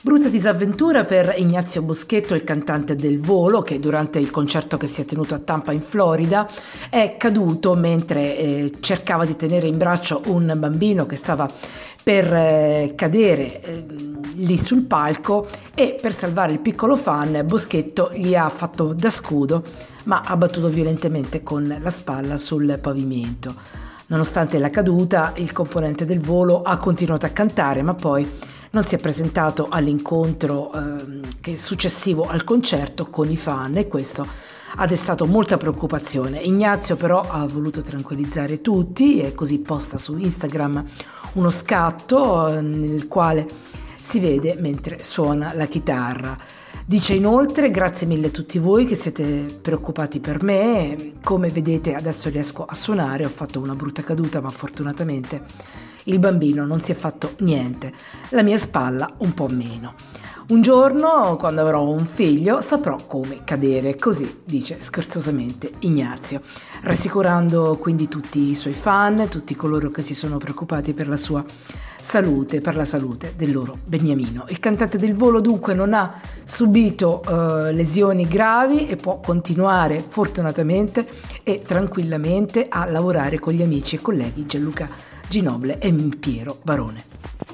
Brutta disavventura per Ignazio Boschetto, il cantante del Volo, che durante il concerto che si è tenuto a Tampa in Florida è caduto mentre cercava di tenere in braccio un bambino che stava per cadere lì sul palco, e per salvare il piccolo fan Boschetto gli ha fatto da scudo, ma ha battuto violentemente con la spalla sul pavimento. Nonostante la caduta, il componente del Volo ha continuato a cantare, ma poi non si è presentato all'incontro successivo al concerto con i fan, e questo ha destato molta preoccupazione. Ignazio però ha voluto tranquillizzare tutti e così posta su Instagram uno scatto nel quale si vede mentre suona la chitarra. Dice inoltre: grazie mille a tutti voi che siete preoccupati per me, come vedete adesso riesco a suonare, ho fatto una brutta caduta ma fortunatamente il bambino non si è fatto niente, la mia spalla un po' meno. Un giorno, quando avrò un figlio, saprò come cadere, così dice scherzosamente Ignazio, rassicurando quindi tutti i suoi fan, tutti coloro che si sono preoccupati per la sua salute, per la salute del loro beniamino. Il cantante del Volo dunque non ha subito lesioni gravi e può continuare fortunatamente e tranquillamente a lavorare con gli amici e colleghi Gianluca Ginoble e Piero Barone.